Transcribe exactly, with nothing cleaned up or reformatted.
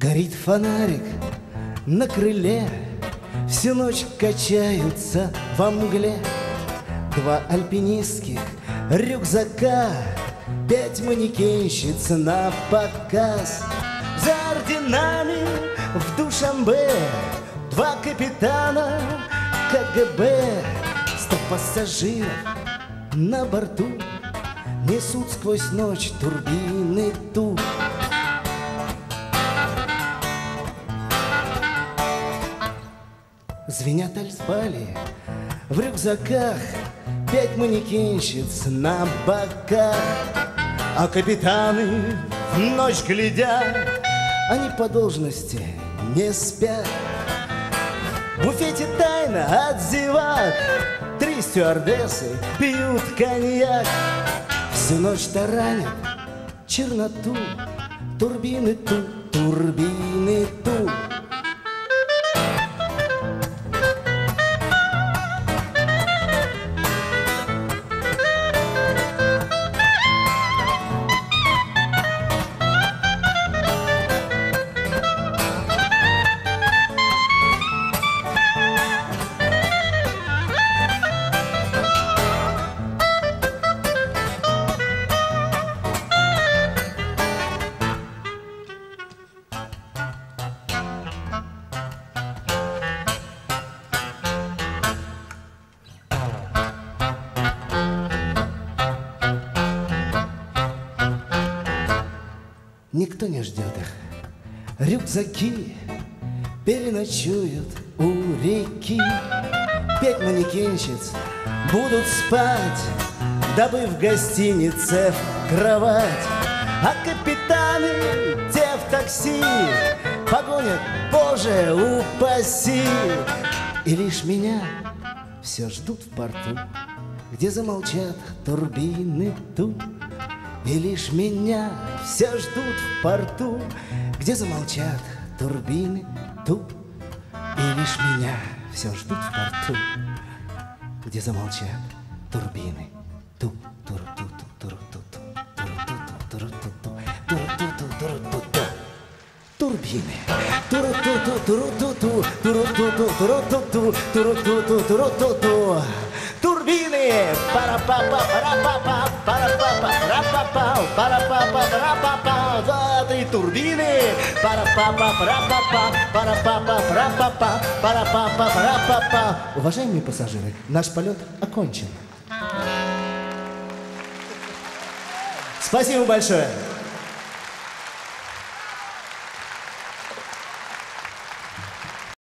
Горит фонарик на крыле, всю ночь качаются во мгле два альпинистских рюкзака, пять манекенщиц на показ. За орденами в Душанбе два капитана КГБ. Сто пассажиров на борту несут сквозь ночь турбины ту. Звенят альфали в рюкзаках, пять манекенщиц на боках. А капитаны в ночь глядят, они по должности не спят. В буфете тайна от зевак, три стюардессы пьют коньяк. Всю ночь таранят черноту, турбины ту, турбины ту. Никто не ждет их. Рюкзаки переночуют у реки. Пять манекенщиц будут спать, добыв в гостинице в кровать. А капитаны, те в такси, погонят, Боже упаси. И лишь меня все ждут в порту, где замолчат турбины ту. И лишь меня все ждут в порту, где замолчат турбины ту. И лишь меня все ждут в порту, где замолчат турбины ту. Турбины. Турбины. Пара-па-па, пара-па-па, пара-па-па, пара-па-па, пара-па-па, пара-па-па. За три турбины. Пара-па-па, пара-па-па, пара-па-па, пара-па-па, пара-па-па, пара-па-па. Уважаемые пассажиры, наш полет окончен. Спасибо большое.